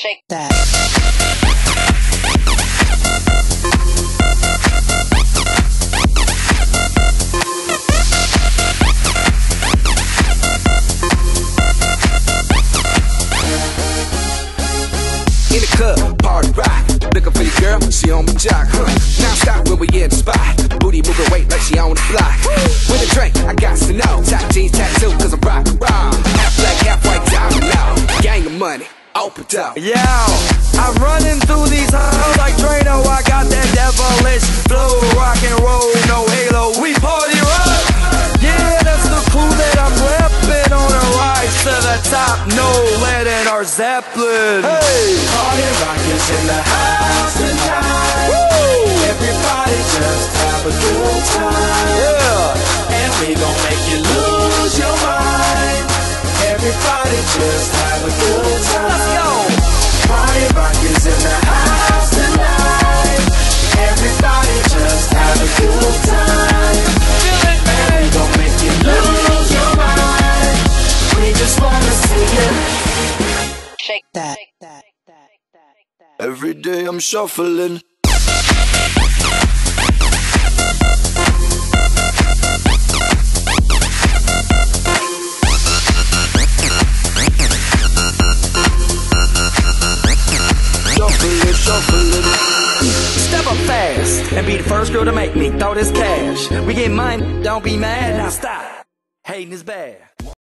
Shake that. In the club, party rock. Looking for your girl, she on my jock, Now stop when we in the spot. Booty moving weight like she on the block. With a drink, I got to know. Top jeans tattoo, cause I'm rock and roll. Half black, half white, diamond now. Gang of money, open up. Yeah, I'm running through these halls like Drano. I got that devilish flow, rock and roll, no halo. We party rock. Yeah, that's the crew that I'm repping on a rise to the top. No lead in our Zeppelin. Hey, Party rock is in the house tonight. woo! Everybody just have a good time. Yeah, And we gon' make you lose your mind. Everybody just have a good time. let's go. Party rock is in the house tonight. Everybody just have a good time. And we gon' make you lose your mind. We just wanna see you. Shake that. Every day I'm shuffling. Shuffling. Step up fast and be the first girl to make me throw this cash. We get money, don't be mad. Now stop. Hating is bad.